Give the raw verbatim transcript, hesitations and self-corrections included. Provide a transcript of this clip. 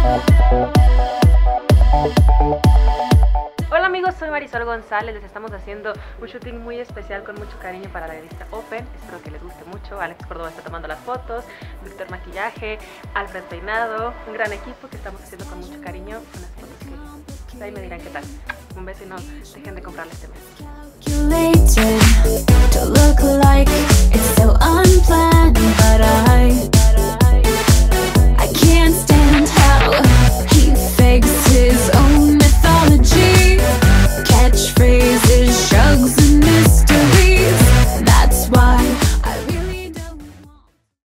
Hola amigos, soy Marisol González, les estamos haciendo un shooting muy especial con mucho cariño para la revista Open. Espero que les guste mucho. Alex Córdoba está tomando las fotos, Víctor Maquillaje, Alfred Peinado, un gran equipo que estamos haciendo con mucho cariño. Unas fotos que pues, ahí me dirán qué tal. Un beso y no dejen de comprarle este mes.